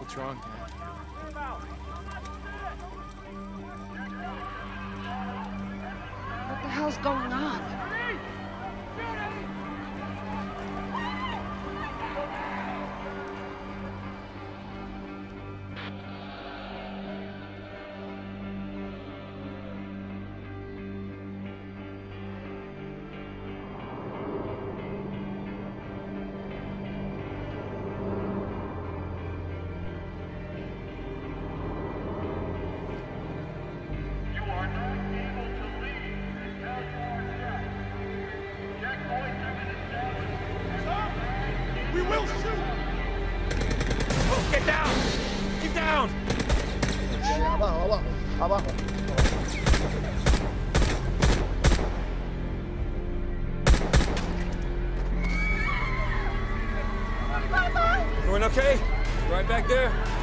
What's wrong, man? What the hell's going on? We will shoot! Oh, get down! Get down! Abajo, abajo, abajo. Everyone okay? Right back there?